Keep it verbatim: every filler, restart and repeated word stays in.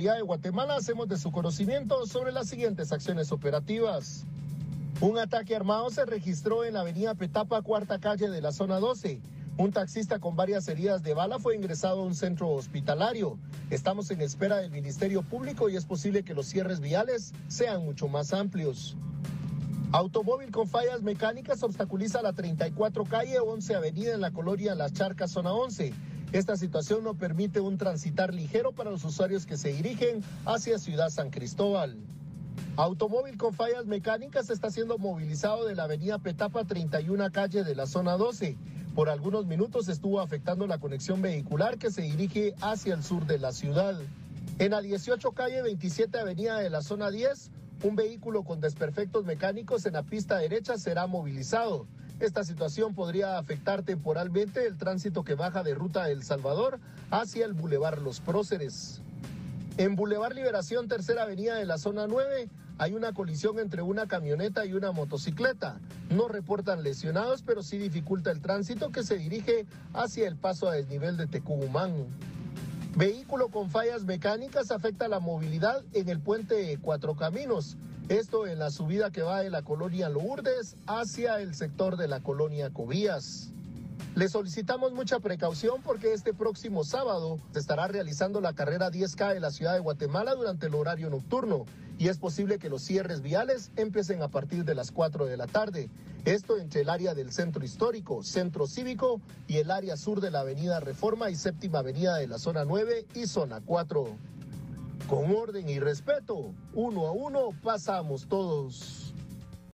de Guatemala hacemos de su conocimiento sobre las siguientes acciones operativas. Un ataque armado se registró en la avenida Petapa, cuarta calle de la zona doce. Un taxista con varias heridas de bala fue ingresado a un centro hospitalario. Estamos en espera del Ministerio Público y es posible que los cierres viales sean mucho más amplios. Automóvil con fallas mecánicas obstaculiza la treinta y cuatro calle once avenida en la colonia Las Charcas, zona once. Esta situación no permite un transitar ligero para los usuarios que se dirigen hacia Ciudad San Cristóbal. Automóvil con fallas mecánicas está siendo movilizado de la avenida Petapa, treinta y una calle de la zona doce. Por algunos minutos estuvo afectando la conexión vehicular que se dirige hacia el sur de la ciudad. En la dieciocho calle veintisiete avenida de la zona diez, un vehículo con desperfectos mecánicos en la pista derecha será movilizado. Esta situación podría afectar temporalmente el tránsito que baja de Ruta El Salvador hacia el Boulevard Los Próceres. En Boulevard Liberación, tercera avenida de la zona nueve, hay una colisión entre una camioneta y una motocicleta. No reportan lesionados, pero sí dificulta el tránsito que se dirige hacia el paso a desnivel de Tecumumán. Vehículo con fallas mecánicas afecta la movilidad en el puente Cuatro Caminos. Esto en la subida que va de la colonia Lourdes hacia el sector de la colonia Cobías. Le solicitamos mucha precaución porque este próximo sábado se estará realizando la carrera diez K de la ciudad de Guatemala durante el horario nocturno y es posible que los cierres viales empiecen a partir de las cuatro de la tarde. Esto entre el área del Centro Histórico, Centro Cívico y el área sur de la avenida Reforma y séptima avenida de la zona nueve y zona cuatro. Con orden y respeto, uno a uno pasamos todos.